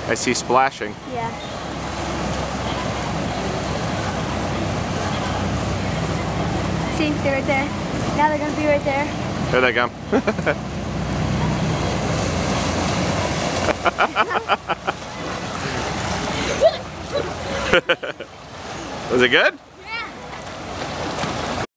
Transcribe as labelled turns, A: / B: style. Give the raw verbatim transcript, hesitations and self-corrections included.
A: I see splashing.
B: Yeah. See, they're right there. Now they're gonna be right there.
A: Here they come. Was it good?